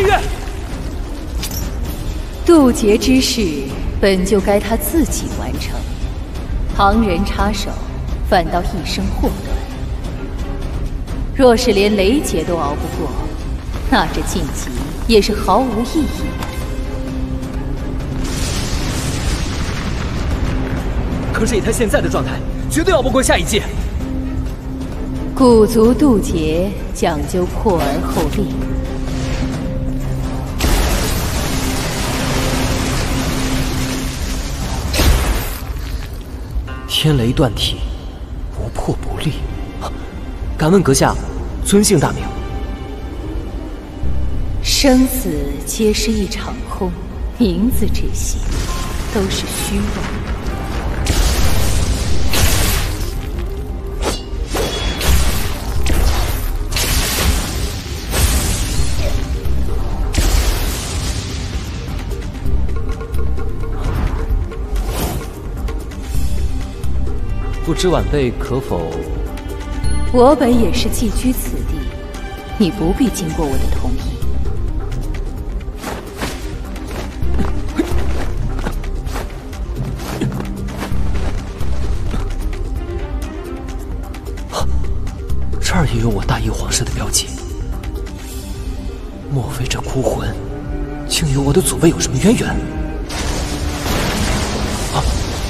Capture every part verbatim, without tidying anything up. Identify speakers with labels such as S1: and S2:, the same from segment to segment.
S1: 月。
S2: 渡劫之事本就该他自己完成，旁人插手，反倒一生祸端。若是连雷劫都熬不过，那这晋级也是毫无意义的。
S1: 可是以他现在的状态，绝对熬不过下一季。
S2: 古族渡劫讲究破而后立。
S1: 天雷断体，无破不立。敢问阁下，尊姓大名？
S2: 生死皆是一场空，名字这些都是虚妄。
S1: 不知晚辈可否？
S2: 我本也是寄居此地，你不必经过我的同意。
S1: 这儿也有我大义皇室的标记，莫非这孤魂竟与我的祖辈有什么渊源？啊！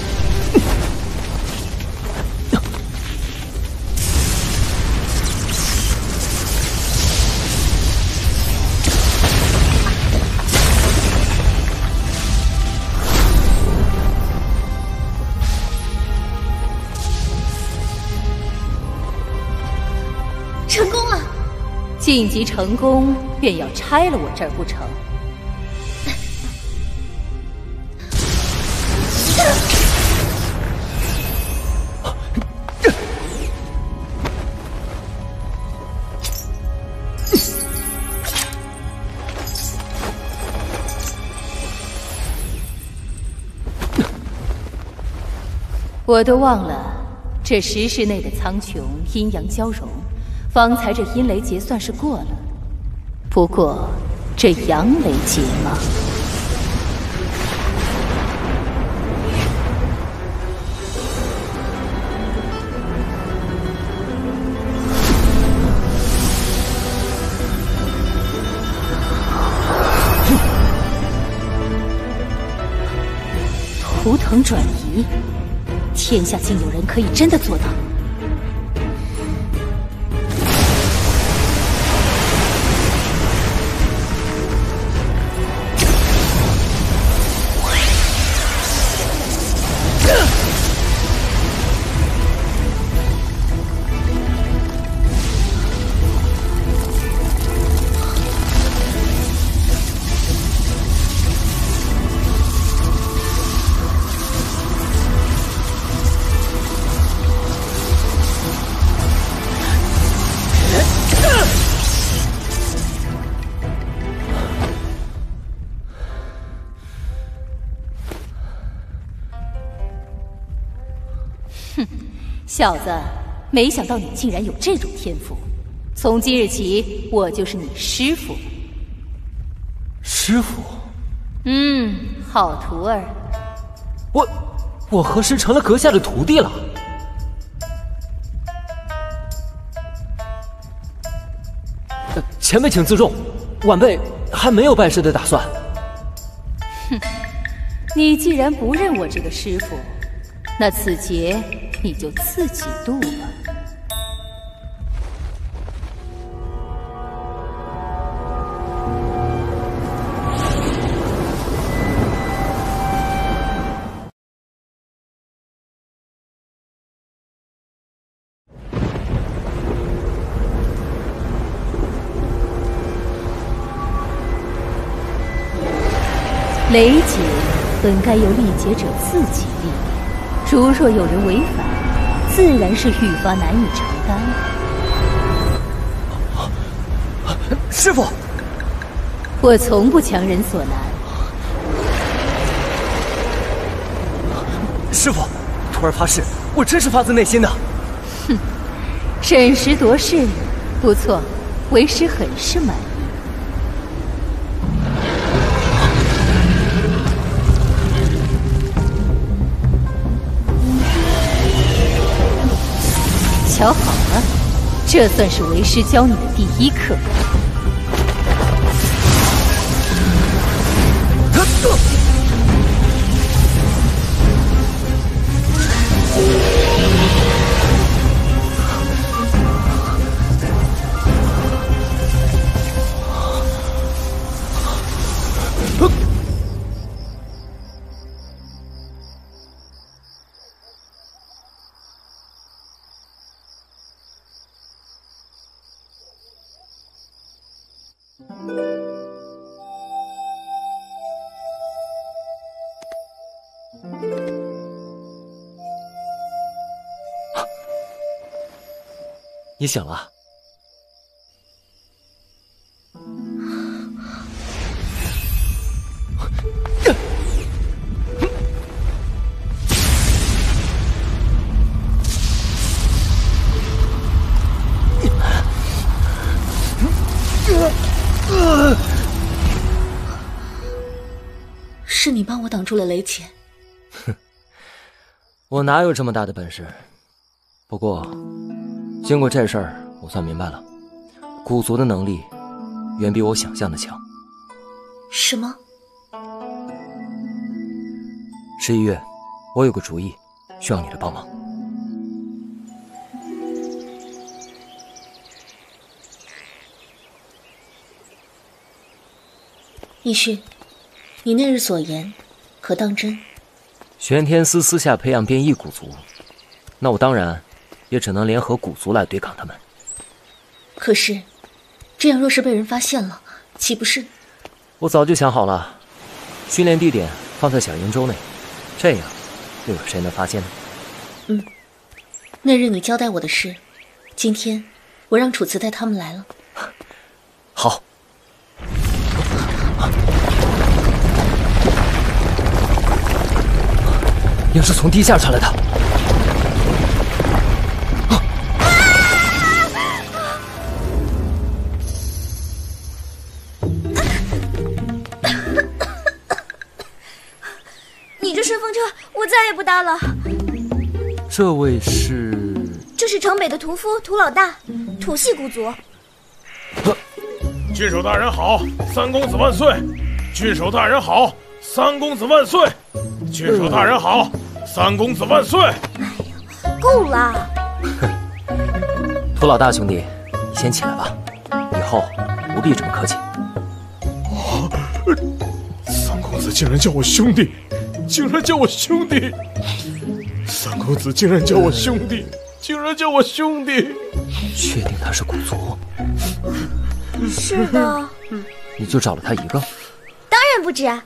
S2: 成功了！晋级成功，便要拆了我这儿不成？我都忘了，这十室内的苍穹阴阳交融。方才这阴雷劫算是过了，不过这阳雷劫嘛，图腾转移，天下竟有人可以真的做到。哼，小子，没想到你竟然有这种天赋。从今日起，我就是你师傅。
S1: 师傅？
S2: 嗯，好徒儿。
S1: 我，我何时成了阁下的徒弟了？呃、前辈请自重，晚辈还没有拜师的打算。
S2: 哼，你既然不认我这个师傅，那此劫你就自己渡吧。雷劫本该由历劫者自己历，如若有人违反，自然是愈发难以承担。
S1: 师傅，
S2: 我从不强人所难。
S1: 师傅，徒儿发誓，我真是发自内心的。
S2: 哼，审时度势，不错，为师很是满意。 巧好了，这算是为师教你的第一课。
S1: 你醒了？
S3: 是你帮我挡住了雷劫。
S1: 哼，我哪有这么大的本事？不过，经过这事儿，我算明白了，古族的能力远比我想象的强。
S3: 什么？
S1: 十一月，我有个主意，需要你的帮忙。
S3: 义旭，你那日所言，可当真？
S1: 玄天司私下培养变异古族，那我当然也只能联合古族来对抗他们。
S3: 可是，这样若是被人发现了，岂不是？
S1: 我早就想好了，训练地点放在小瀛洲内，这样又有谁能发现呢？
S3: 嗯，那日你交代我的事，今天我让楚辞带他们来了。
S1: 好。应是从地下传来的。
S4: 你这顺风车，我再也不搭了。
S1: 这位是？
S4: 这是城北的屠夫屠老大，土系古族。
S5: 郡守大人好，三公子万岁！郡守大人好，三公子万岁！郡守大人好，三公子万岁！
S4: 哎呀，够了！
S1: 屠老大兄弟，你先起来吧，以后不必这么客气。
S5: 啊！三公子竟然叫我兄弟，竟然叫我兄弟！三公子竟然叫我兄弟，竟然叫我兄弟！
S1: 确定他是古族？
S4: 是的。
S1: 你就找了他一个？
S4: 当然不止啊！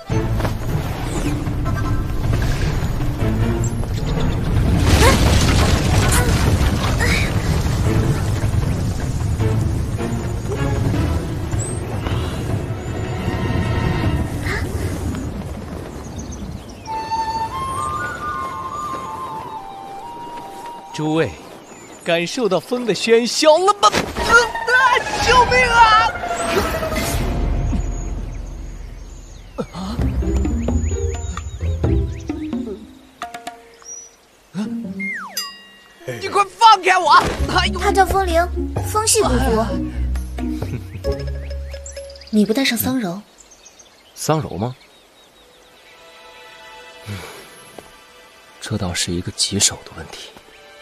S6: 诸位，感受到风的喧嚣了吗？啊！救命啊！啊！你快放开我！哎呦，
S4: 他叫风铃，风系古族。
S3: 你不带上桑柔？
S1: 桑柔吗？嗯，这倒是一个棘手的问题。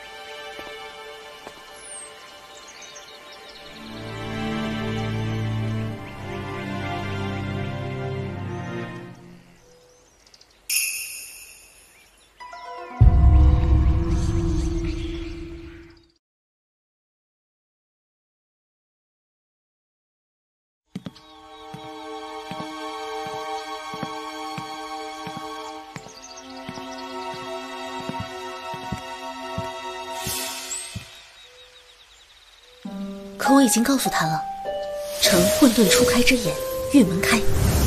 S3: 可我已经告诉他了，乘混沌初开之眼，玉门开。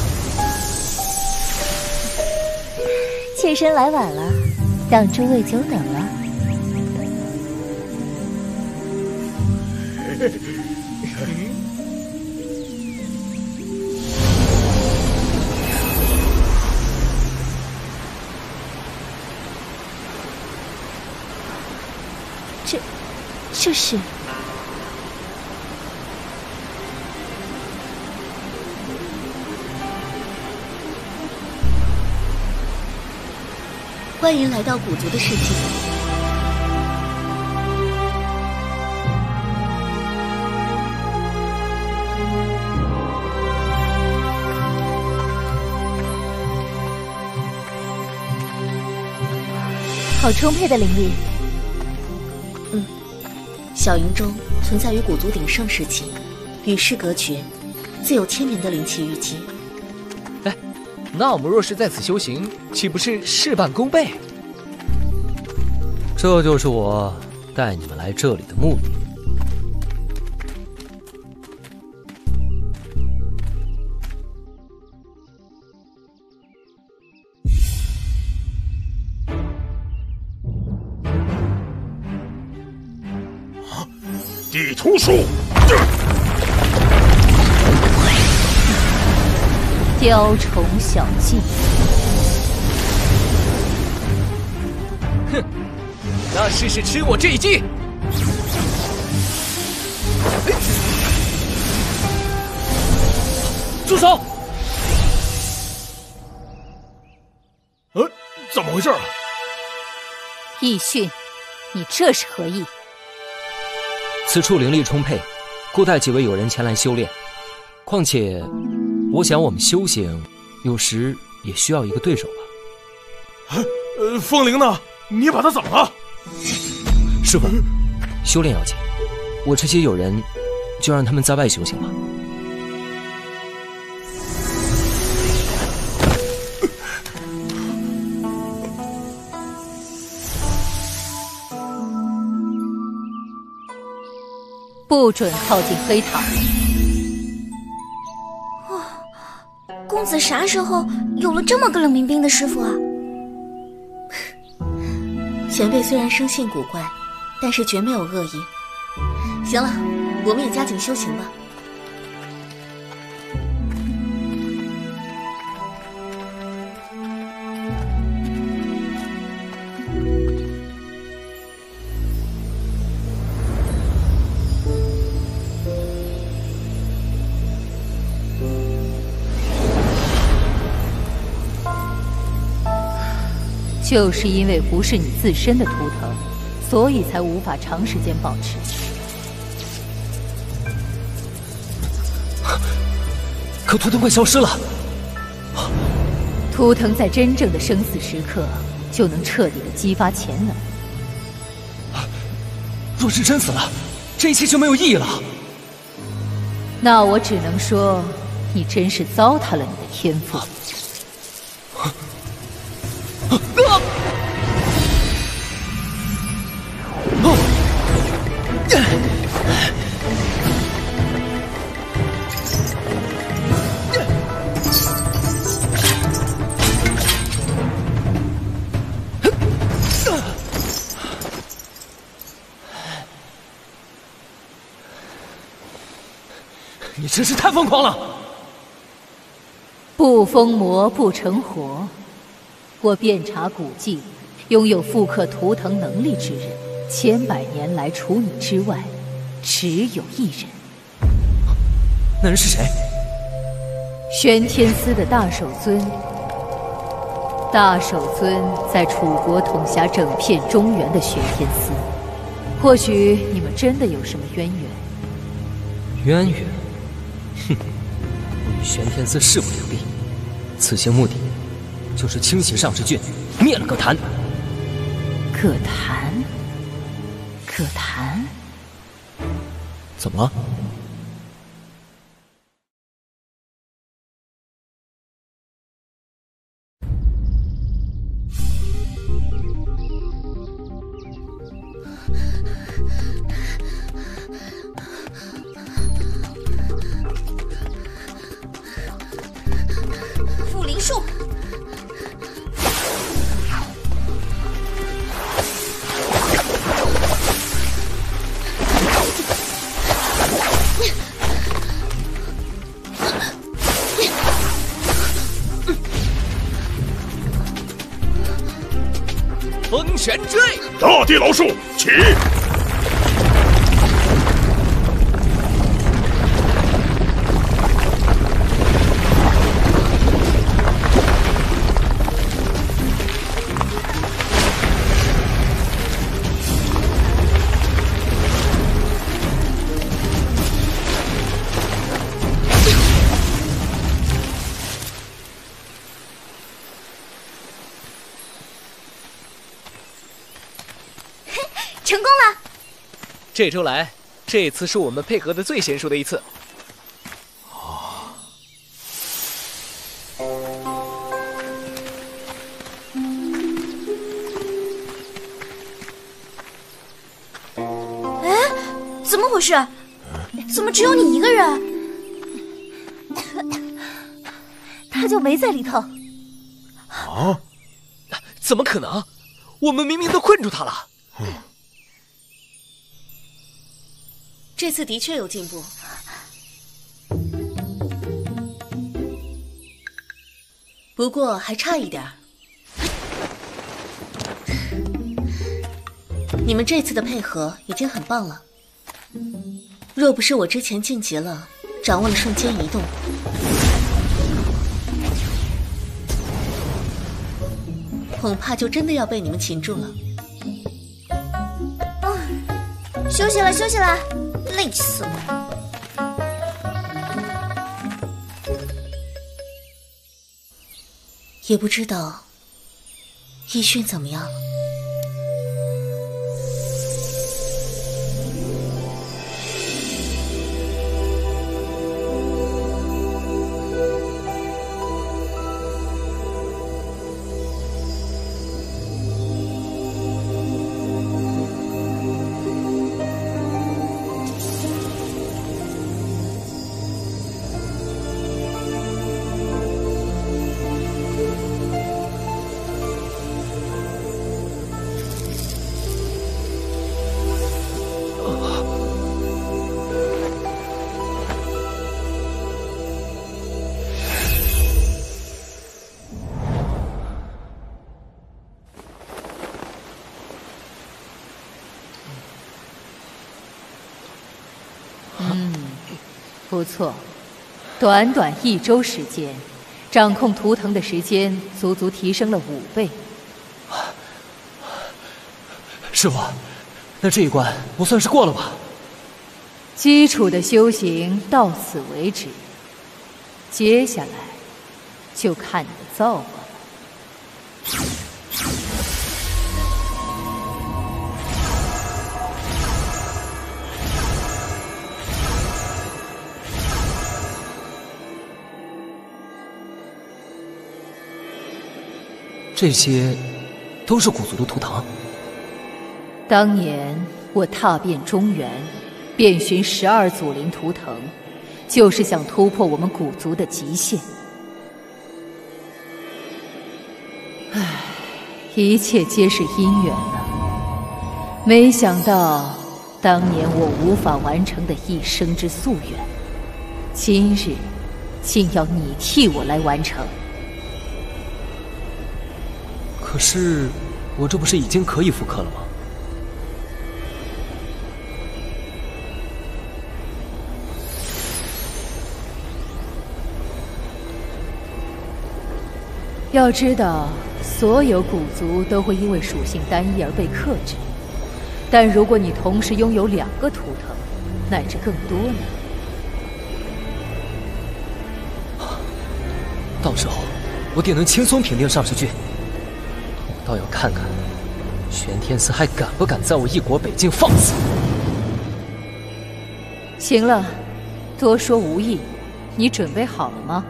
S2: 妾身来晚了，让诸位久等了。
S3: 这这是？欢迎来到古族的世界。
S2: 好充沛的灵力。
S3: 嗯，小营中存在于古族鼎盛时期，与世隔绝，自有天年的灵气淤积。
S6: 哎，那我们若是在此修行，岂不是事半功倍？
S1: 这就是我带你们来这里的目的。
S5: 地图术，
S2: 雕虫小技。
S6: 哼，那试试吃我这一击。
S1: 住手！
S5: 呃，怎么回事啊？
S2: 易训，你这是何意？
S1: 此处灵力充沛，故带几位友人前来修炼。况且，我想我们修行，有时也需要一个对手吧。
S5: 呃，风铃呢？你把他怎么了？
S1: 师傅，修炼要紧，我这些友人就让他们在外修行吧。
S2: 不准靠近黑塔！
S4: 哦，公子啥时候有了这么个冷冰冰的师傅啊？
S3: 前辈虽然生性古怪，但是绝没有恶意。行了，我们也加紧修行吧。
S2: 就是因为不是你自身的图腾，所以才无法长时间保持。
S1: 可图腾快消失了。
S2: 图腾在真正的生死时刻，就能彻底的激发潜能。
S1: 若是真死了，这一切就没有意义了。
S2: 那我只能说，你真是糟蹋了你的天赋。
S1: 你真是太疯狂了！
S2: 不疯魔不成活。我遍查古迹，拥有复刻图腾能力之人，千百年来除你之外，只有一人。
S1: 那人是谁？
S2: 玄天司的大手尊。大手尊在楚国统辖整片中原的玄天司，或许你们真的有什么渊源。
S1: 渊源？哼，我与玄天司势不两立，此行目的就是清洗上世郡，灭了葛谭。
S2: 葛谭？葛谭？
S1: 怎么了？
S4: 复灵术。
S6: 风旋坠，
S5: 大地老树起！
S6: 这周来，这次是我们配合的最娴熟的一次。
S5: 啊！
S4: 哎，怎么回事？怎么只有你一个人？
S2: 他就没在里头。
S5: 啊？
S6: 怎么可能？我们明明都困住他了。
S5: 嗯。
S3: 这次的确有进步，不过还差一点儿。你们这次的配合已经很棒了，若不是我之前晋级了，掌握了瞬间移动，恐怕就真的要被你们擒住了。
S4: 嗯，休息了，休息了。累死了！
S3: 也不知道逸轩怎么样了。
S2: 嗯，不错，短短一周时间，掌控图腾的时间足足提升了五倍。
S1: 师傅，那这一关我算是过了吧？
S2: 基础的修行到此为止，接下来就看你的造化了。
S1: 这些都是古族的图腾。
S2: 当年我踏遍中原，遍寻十二祖灵图腾，就是想突破我们古族的极限。唉，一切皆是因缘啊！没想到，当年我无法完成的一生之夙愿，今日竟要你替我来完成。
S1: 可是，我这不是已经可以复刻了吗？
S2: 要知道，所有古族都会因为属性单一而被克制，但如果你同时拥有两个图腾，乃至更多呢？
S1: 到时候，我定能轻松平定上世郡。我倒要看看，玄天寺还敢不敢在我一国北境放肆！
S2: 行了，多说无益，你准备好了吗？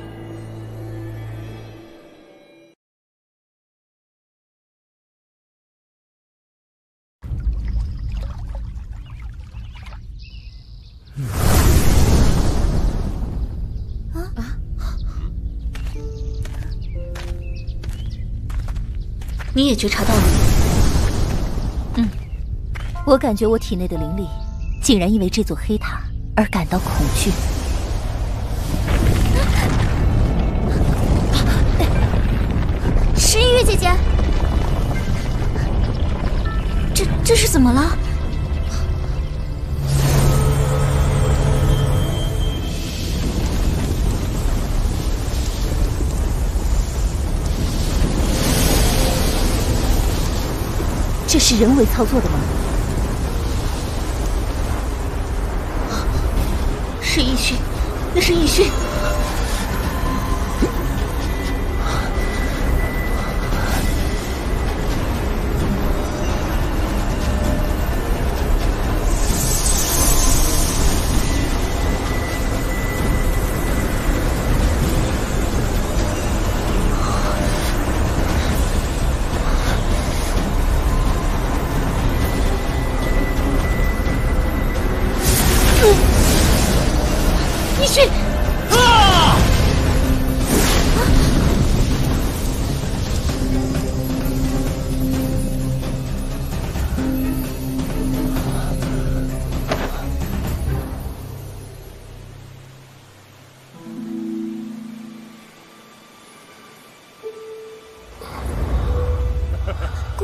S3: 你也觉察到了吗？
S4: 嗯，我感觉我体内的灵力竟然因为这座黑塔而感到恐惧。石玉姐姐，这这是怎么了？这是人为操作的吗？是逸轩，那是逸轩。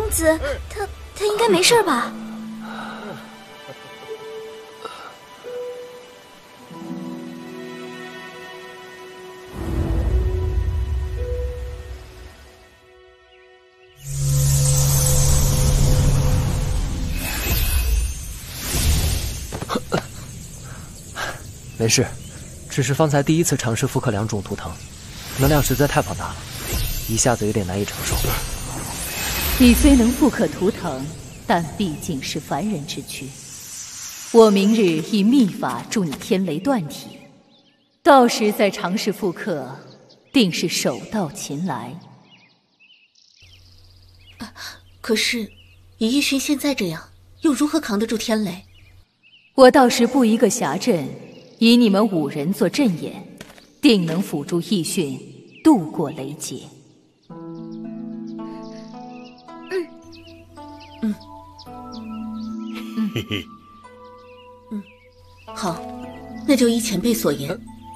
S7: 子，他他应该没事吧？
S1: 没事，只是方才第一次尝试复刻两种图腾，能量实在太庞大了，一下子有点难以承受。
S2: 你虽能复刻图腾，但毕竟是凡人之躯。我明日以秘法助你天雷断体，到时再尝试复刻，定是手到擒来。
S3: 啊，可是以逸勋现在这样，又如何扛得住天雷？
S2: 我到时布一个峡阵，以你们五人做阵眼，定能辅助逸勋渡过雷劫。
S3: 嗯嗯嗯
S5: 嘿嘿，
S3: 嗯，好，那就依前辈所言。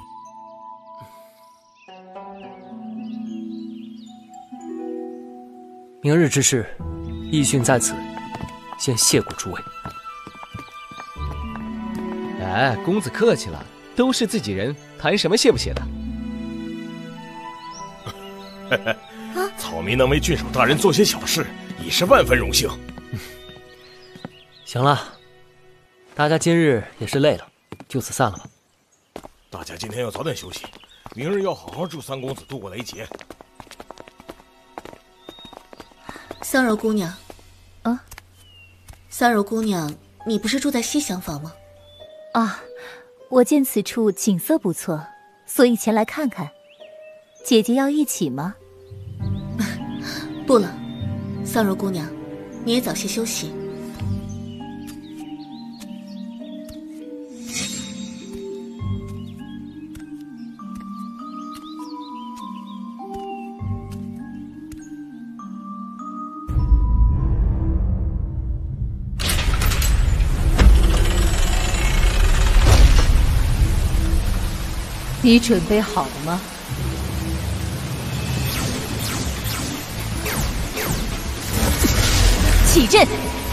S1: 明日之事，逸勋在此，先谢过诸位。
S6: 哎，公子客气了，都是自己人，谈什么谢不谢的？
S5: 草民能为郡守大人做些小事，已是万分荣幸。
S1: 行了，大家今日也是累了，就此散了吧。
S5: 大家今天要早点休息，明日要好好助三公子渡过雷劫。
S3: 桑柔姑娘，
S4: 啊，
S3: 桑柔姑娘，你不是住在西厢房吗？
S4: 啊，我见此处景色不错，所以前来看看。姐姐要一起吗？
S3: 不了，桑柔姑娘，你也早些休息。
S2: 你准备好了吗？起阵！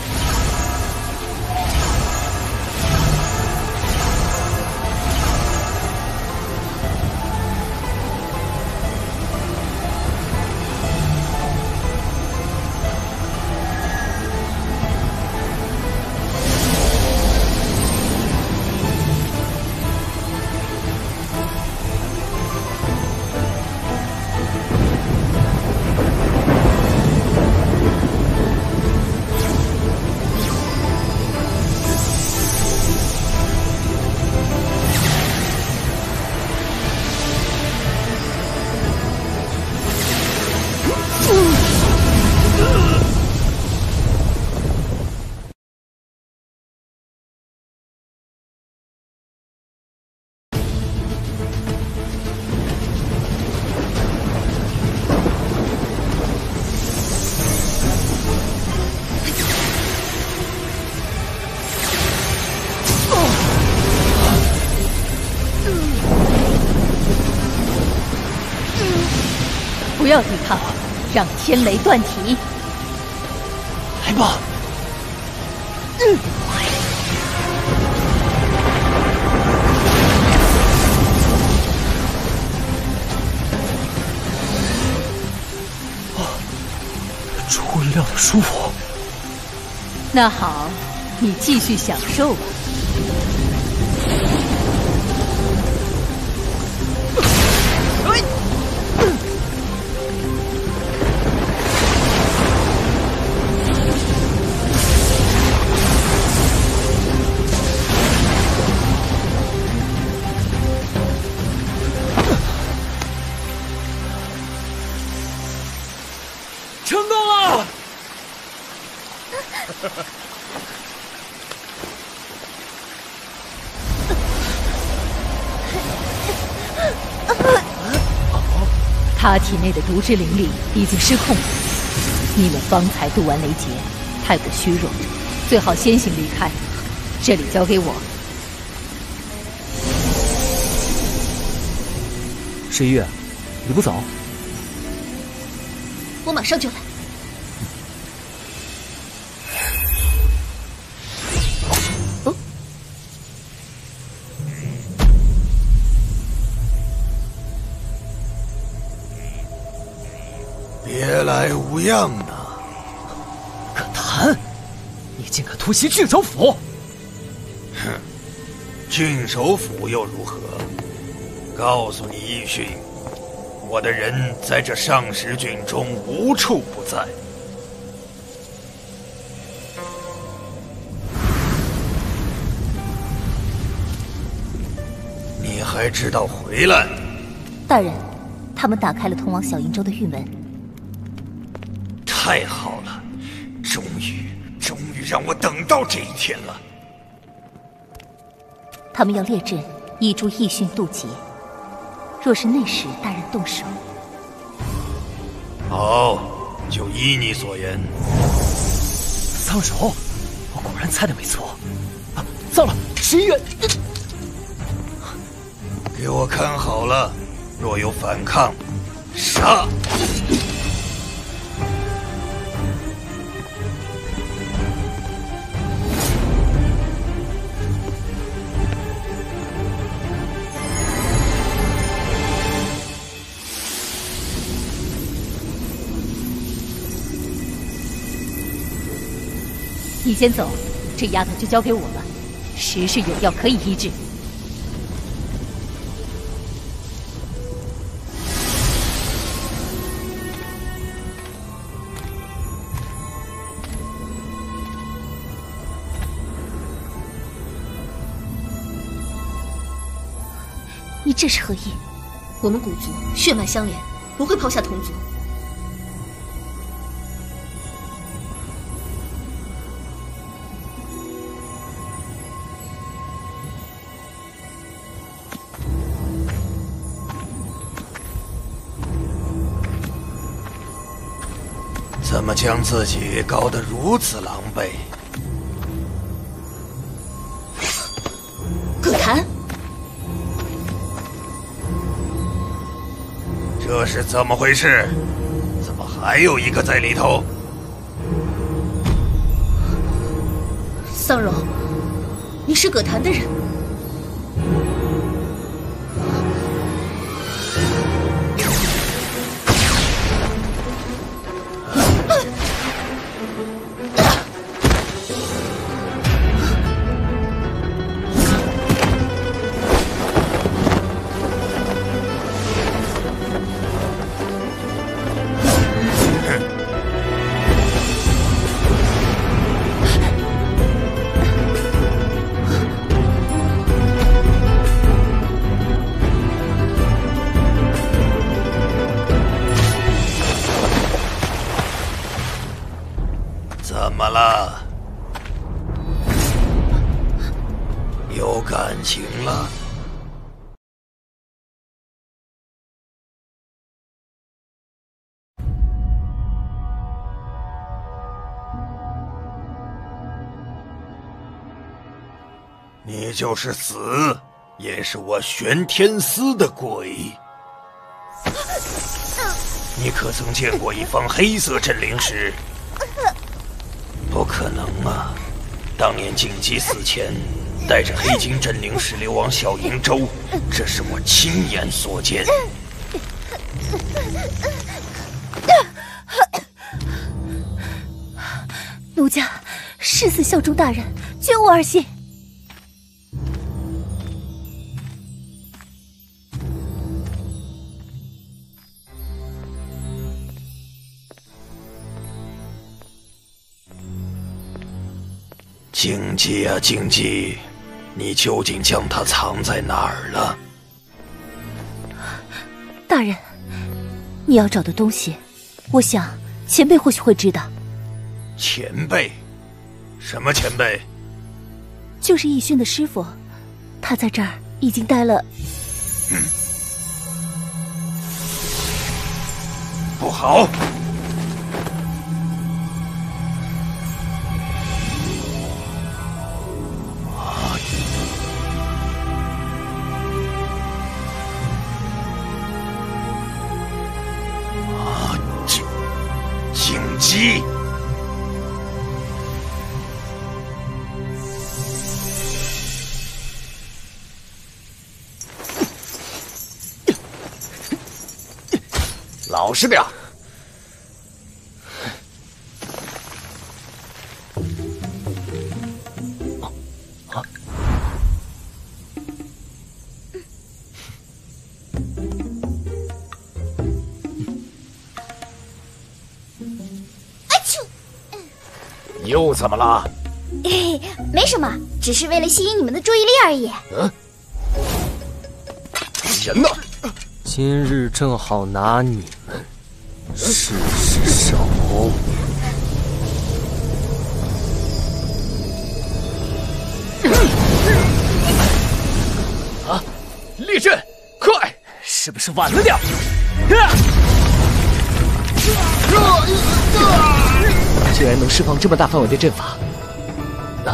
S2: 不要抵抗，让天雷断体！
S1: 来吧！
S2: 嗯
S1: 啊，出乎意料的舒服。
S2: 那好，你继续享受吧。
S1: 成功了！
S2: 他体内的毒之灵力已经失控了。你们方才渡完雷劫，太过虚弱，最好先行离开。这里交给我。
S1: 十一月，你不走？
S3: 我马上就来。
S8: 别来无恙呢。
S6: 可谈，你竟敢突袭郡守府！
S8: 哼，郡守府又如何？告诉你奕迅，我的人在这上石郡中无处不在。你还知道回来？
S4: 大人，他们打开了通往小瀛洲的玉门。
S8: 太好了，终于，终于让我等到这一天了。
S4: 他们要列阵，以助奕迅渡劫。若是那时大人动手，
S8: 好，就依你所言。
S6: 桑柔，我果然猜的没错。啊，糟了，十一月！
S8: 给我看好了，若有反抗，杀！
S2: 你先走，这丫头就交给我了。时是有药可以医治。
S3: 你这是何意？我们古族血脉相连，不会抛下同族。
S8: 怎么将自己搞得如此狼狈？
S3: 葛谭，
S8: 这是怎么回事？怎么还有一个在里头？
S3: 桑柔，你是葛谭的人。
S8: 怎么了？有感情了？你就是死，也是我玄天司的鬼。你可曾见过一方黑色镇灵石？不可能啊！当年荆棘死前，带着黑金镇灵石流往小瀛洲，这是我亲眼所见。
S4: 奴家誓死效忠大人，绝无二心。
S8: 荆棘啊荆棘，你究竟将它藏在哪儿了？
S4: 大人，你要找的东西，我想前辈或许会知道。
S8: 前辈？什么前辈？
S4: 就是奕迅的师傅，他在这儿已经待了。
S8: 嗯，不好！鸡，
S6: 老实点，
S9: 又怎么了？
S7: 嘿嘿，没什么，只是为了吸引你们的注意力而已。
S9: 嗯，人呢？
S1: 今日正好拿你们试试手。
S6: 啊！列阵，快！是不是晚了点？竟然能释放这么大范围的阵法！啊！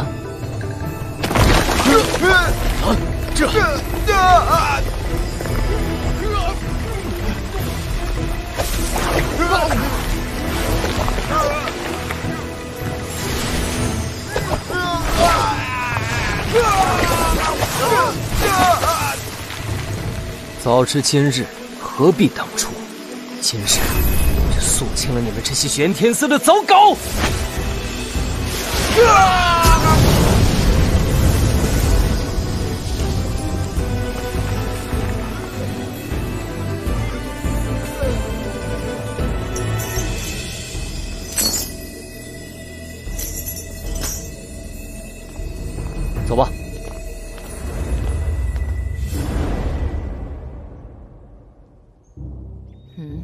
S6: 啊！这……
S1: 早知今日，何必当初？今日就肃清了你们这些玄天司的走狗！走吧。
S2: 嗯。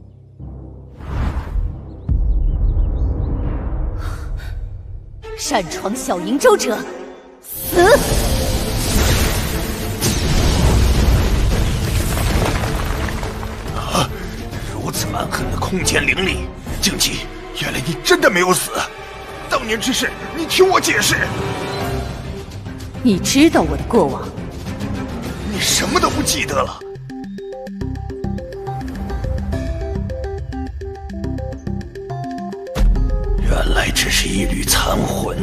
S2: 擅闯小瀛洲者，死！
S8: 啊！如此蛮横的空间灵力，静姬，原来你真的没有死！当年之事，你听我解释。
S2: 你知道我的过往？
S8: 你什么都不记得了？原来只是一缕残魂。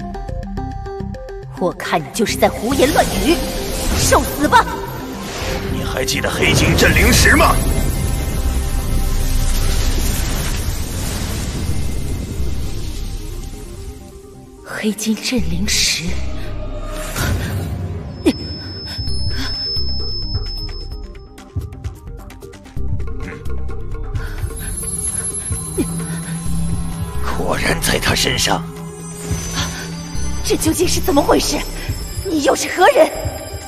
S2: 我看你就是在胡言乱语，受死吧！
S8: 你还记得黑金镇灵石吗？
S2: 黑金镇灵石。
S8: 果然在他身上。
S2: 这究竟是怎么回事？你又是何人？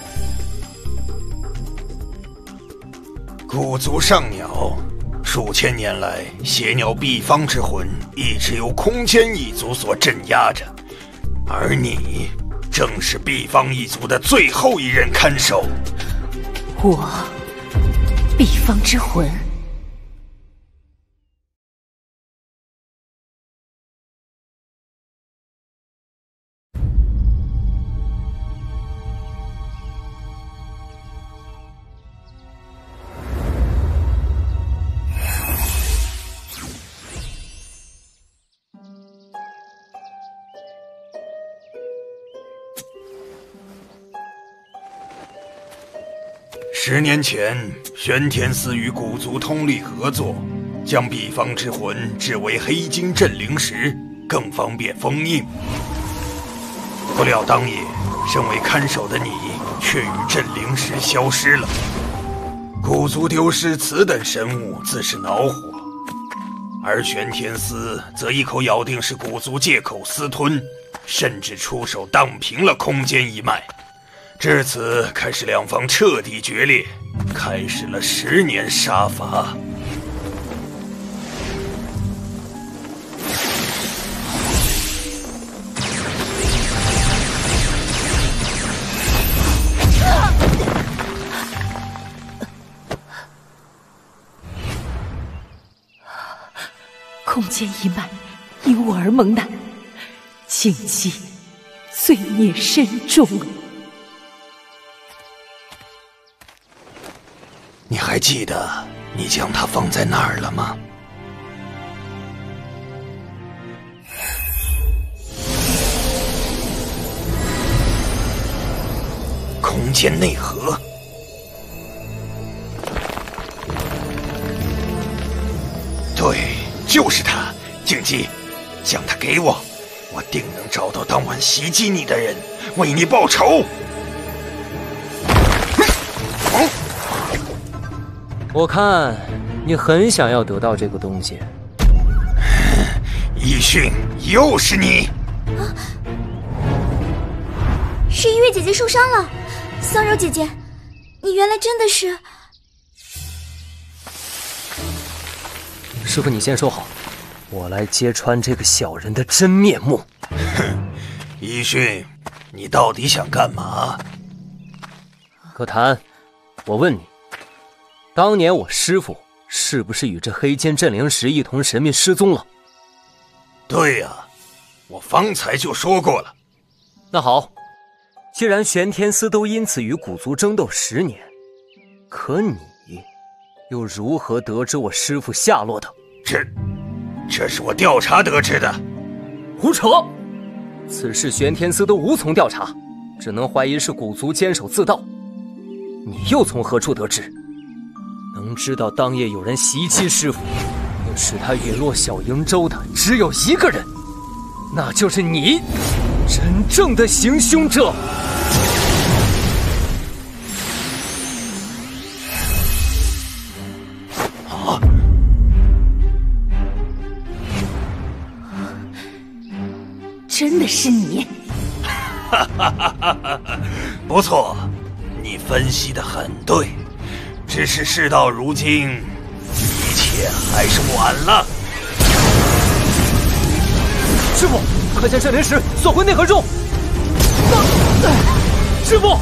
S8: 古族上鸟，数千年来，邪鸟毕方之魂一直由空间一族所镇压着，而你正是毕方一族的最后一任看守。
S2: 我，毕方之魂。
S8: 十年前，玄天司与古族通力合作，将毕方之魂制为黑金镇灵石，更方便封印。不料当夜，身为看守的你却与镇灵石消失了。古族丢失此等神物，自是恼火，而玄天司则一口咬定是古族借口私吞，甚至出手荡平了空间一脉。至此，开始两方彻底决裂，开始了十年杀伐。
S2: 空间一脉因我而蒙难，静姬罪孽深重。
S8: 你还记得你将它放在哪儿了吗？空间内核。对，就是它。静姬，将它给我，我定能找到当晚袭击你的人，为你报仇。
S1: 我看你很想要得到这个东西。
S8: 奕迅，又是你！
S7: 是音乐姐姐受伤了，桑柔姐姐，你原来真的是……
S1: 师傅，你先收好，我来揭穿这个小人的真面目。
S8: 哼，一迅，你到底想干嘛？
S1: 可谭，我问你，当年我师父是不是与这黑间镇灵石一同神秘失踪了？
S8: 对呀、啊，我方才就说过了。
S1: 那好，既然玄天司都因此与古族争斗十年，可你又如何得知我师父下落的？
S8: 这，这是我调查得知的。
S1: 胡扯！此事玄天司都无从调查，只能怀疑是古族坚守自盗。你又从何处得知？能知道当夜有人袭击师父，并使他陨落小瀛洲的只有一个人，那就是你，真正的行凶者。
S8: 啊！
S2: 真的是你！
S8: 哈哈哈哈哈！不错，你分析得很对，只是事到如今，一切还是晚了。
S1: 师父，快将镇灵石锁回内核中！师父！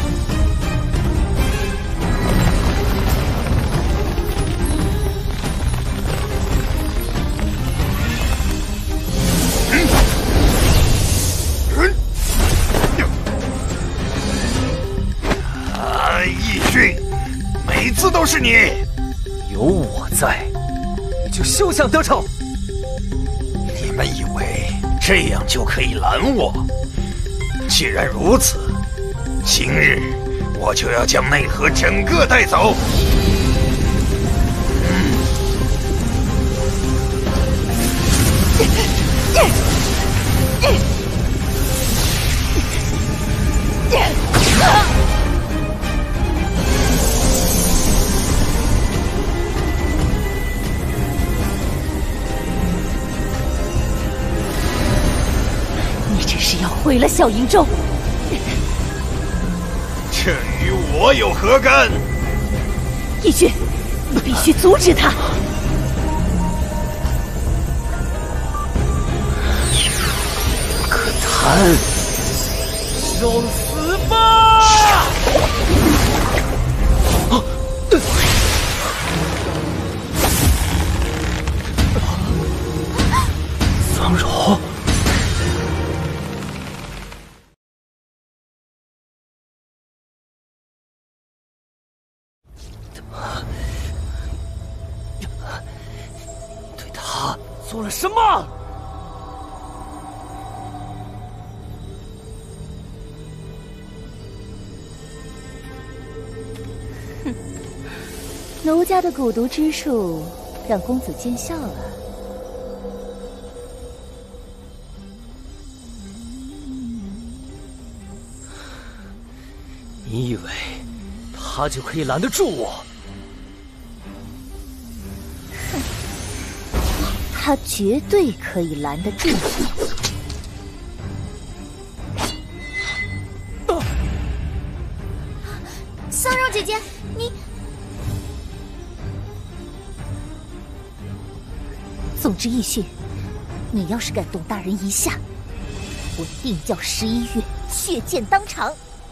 S8: 每次都是你，
S1: 有我在，你就休想得逞。
S8: 你们以为这样就可以拦我？既然如此，今日我就要将内核整个带走。
S2: 毁了小瀛洲，
S8: 这与我有何干？
S2: 义军，你必须阻止他！
S1: 可谭，受死吧！啊！桑柔。对他做了什么？
S4: 哼，奴家的蛊毒之术让公子见笑了。
S1: 你以为他就可以拦得住我？
S4: 哼，他绝对可以拦得住你。
S7: 啊、桑柔姐姐，你……
S4: 总之，义训，你要是敢动大人一下，我定叫十一月血溅当场。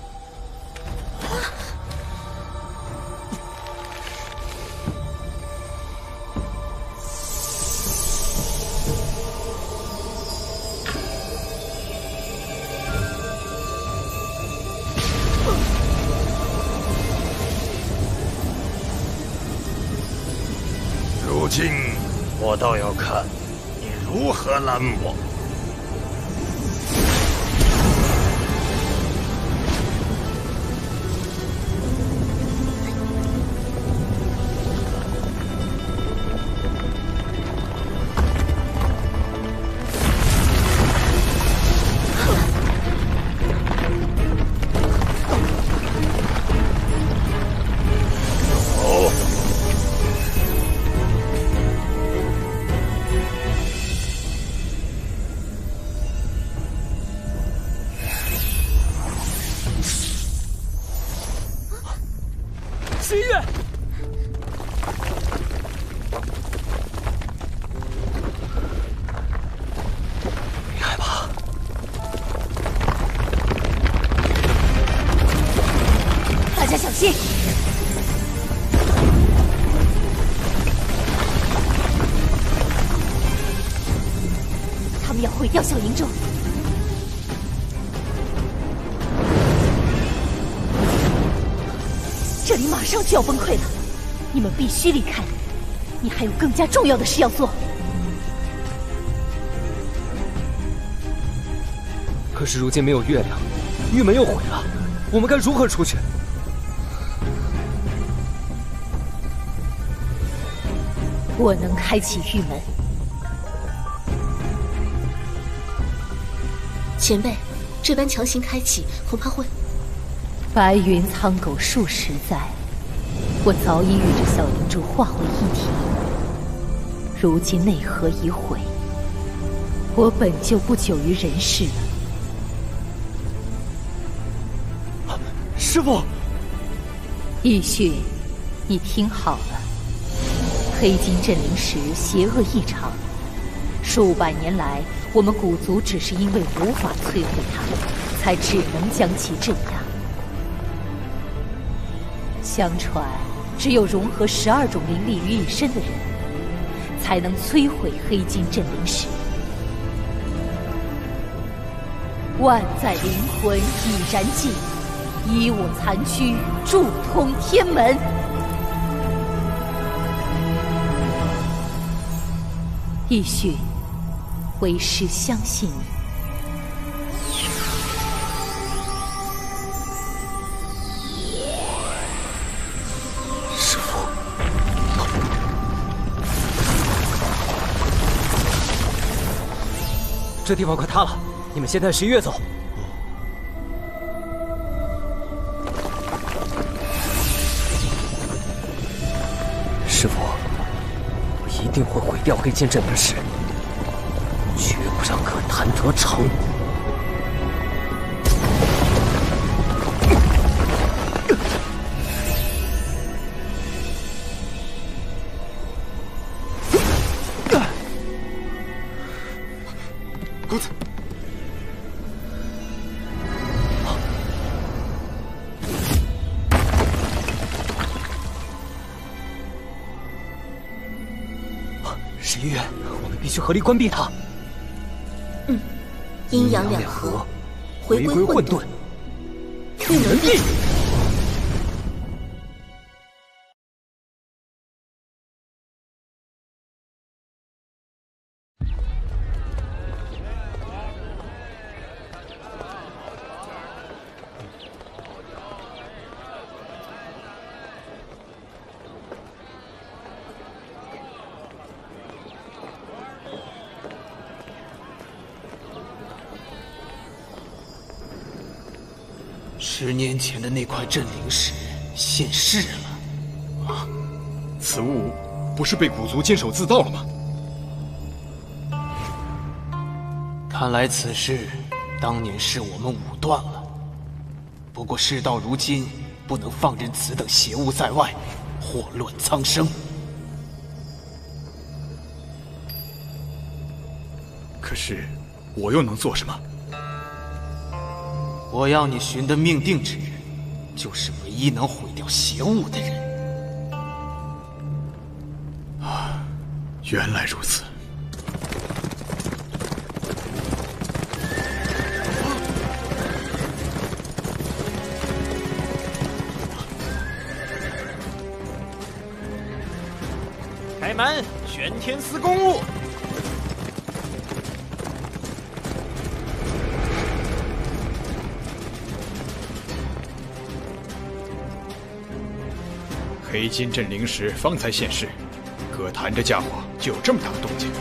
S8: 如今，我倒要看你如何拦我。
S1: 别害怕。
S4: 大家小心！他们要毁掉小营州。 这里马上就要崩溃了，你们必须离开。你还有更加重要的事要做。
S1: 可是如今没有月亮，玉门又毁了，我们该如何出去？
S4: 我能开启玉门。
S3: 前辈，这般强行开启，恐怕会……
S4: 白云苍狗数十载，我早已与这小灵珠化为一体。如今内核已毁，我本就不久于人世了。
S1: 师父，
S4: 奕迅，你听好了，黑金镇灵石邪恶异常，数百年来，我们古族只是因为无法摧毁它，才只能将其镇压。 相传，只有融合十二种灵力于一身的人，才能摧毁黑金镇灵石。万载灵魂已燃尽，以我残躯铸通天门。奕迅，为师相信你。
S1: 这地方快塌了，你们先带十一月走。师父，我一定会毁掉黑金镇灵石，绝不让可谭得逞。
S5: 公子，
S1: 十一月，我们必须合力关闭它。
S3: 嗯，阴阳两合，回归混沌，玉门闭。
S6: 十年前的那块镇灵石现世了。
S5: 啊，此物不是被古族坚守自盗了吗？
S6: 看来此事当年是我们武断了。不过事到如今，不能放任此等邪物在外，祸乱苍生。
S5: 可是，我又能做什么？
S6: 我要你寻的命定之人，就是唯一能毁掉邪物的人。
S5: 啊，原来如此。
S9: 开门，玄天司公务。
S5: 黑金镇灵石方才现世，可谭这家伙就有这么大的动静。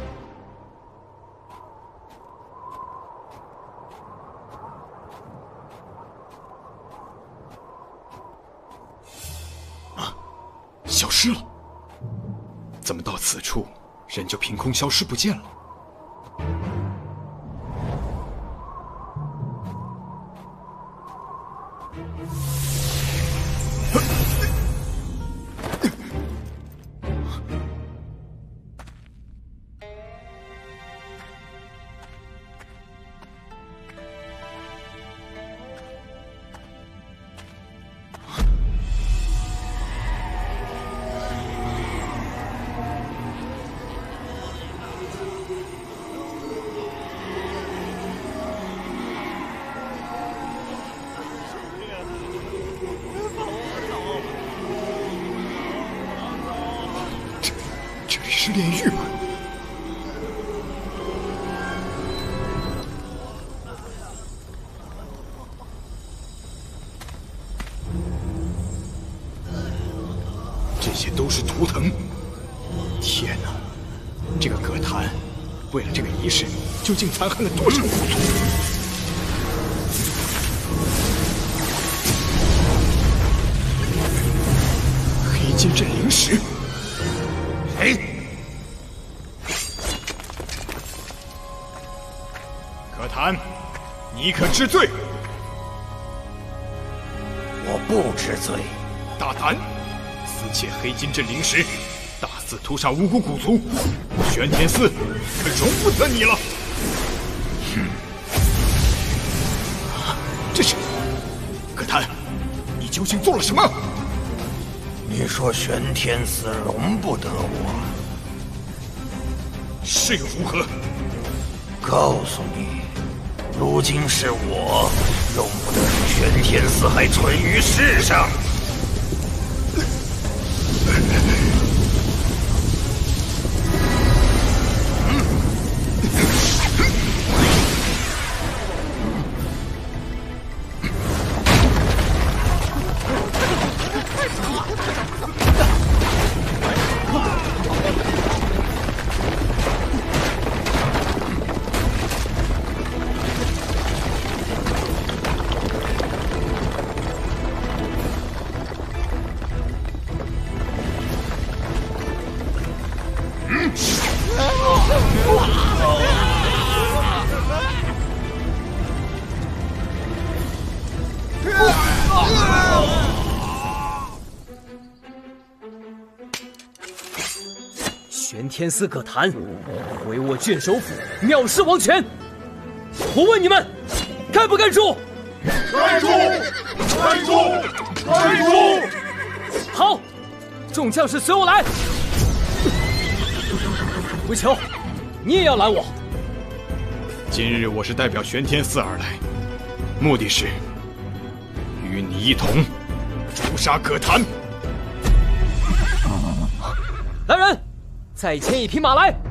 S5: 啊，消失了！怎么到此处，人就凭空消失不见了？ 是炼狱吗？这些都是图腾。天哪！这个葛谭为了这个仪式，究竟残害了多少古族？黑金镇灵石。
S8: 谁？
S5: 葛谭，你可知罪？
S8: 我不知罪。
S5: 大胆！私窃黑金镇灵石，大肆屠杀无辜古族，玄天寺可容不得你了！哼！这是葛谭，你究竟做了什么？
S8: 你说玄天寺容不得我，
S5: 是又如何？
S8: 告诉你，如今是我容不得玄天寺还存于世上。
S1: 玄天司葛谭，毁我郡守府，藐视王权！我问你们，该不该诛？
S5: 该诛！该诛！该诛！
S1: 好，众将士随我来。吴求，你也要拦我。
S5: 今日我是代表玄天寺而来，目的是与你一同诛杀葛谭。
S1: 来人，再牵一匹马来。